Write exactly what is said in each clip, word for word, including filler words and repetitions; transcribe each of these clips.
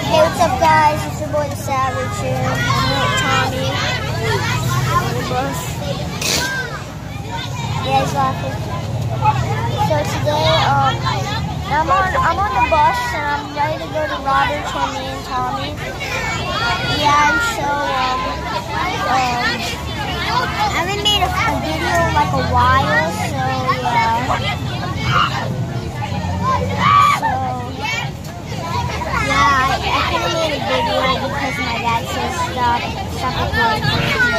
Hey, what's up, guys? It's your boy the Savage here. I'm with Tommy. Yeah, he's laughing. So today, um, I'm on I'm on the bus and I'm ready to go to Robert's with me and Tommy. Yeah, and so um, um I haven't made a, a video in like a while, so yeah. Yeah, I, I could have made a video because my dad says stop, stop recording.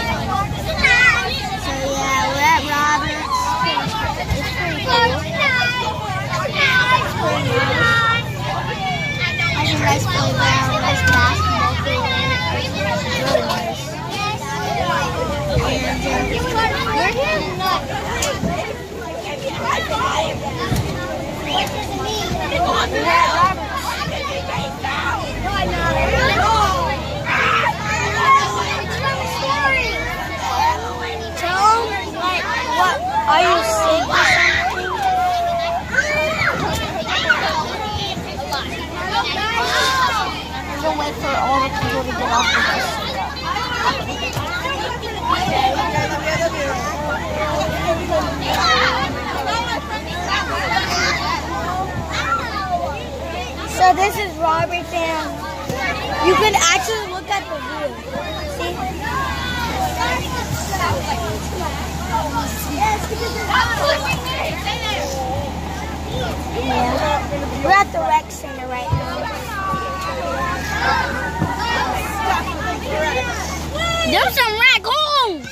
So yeah, we're at Robert's. It's pretty cool. It's pretty nice. Has a nice playground, nice basketball field in it. It's really nice. And uh, we're here. We're at Robert's. Are you sick or something? We're gonna wait for all the people to get off the bus. So this is Robert Dam. You can actually look at the view. See? Yeah. We're at the rec center right now. There's some raccoons!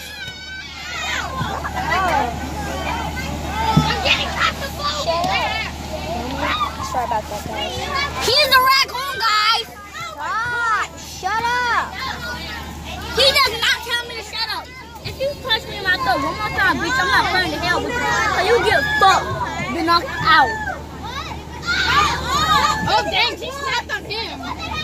Sorry about that, guys. He's a raccoon, guys! Stop! Shut up! He does not tell me to shut up. If you touch me in my throat one more time, bitch, I'm not playing the hell with you. So you get fucked. You're knocked out. Oh, dang, she snapped on him.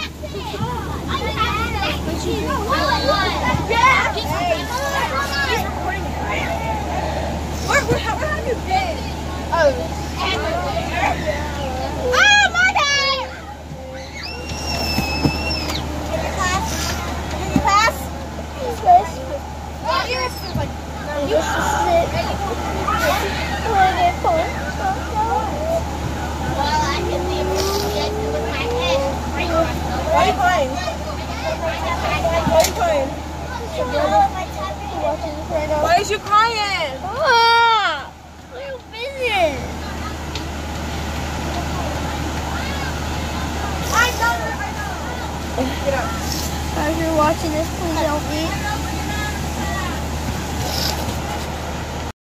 Where, where, where have you been? Oh. Oh, my bad! Can you pass? Can you pass? Who's this? Oh, yours is like, no, this is it. Well, I can be projected with my head. Why are you playing? Why are you playing? Why is you crying? Ah! What are you business? I know, I know. Get up. As you're watching this, please don't eat.